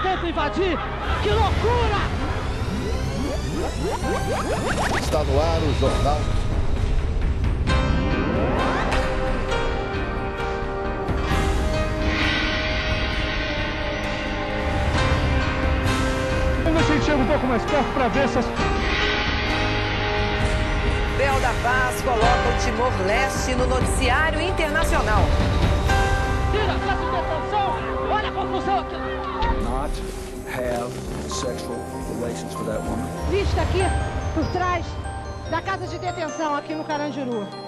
tentam invadir. Que loucura! Está no ar o Jornal. Vamos ver se a gente chega um pouco mais perto para ver essas... Bel da Paz coloca o Timor-Leste no noticiário internacional. Tira, tá de detenção! Olha a confusão aqui! Not have sexual relations with that woman. Vista aqui, por trás da casa de detenção aqui no Carandiru.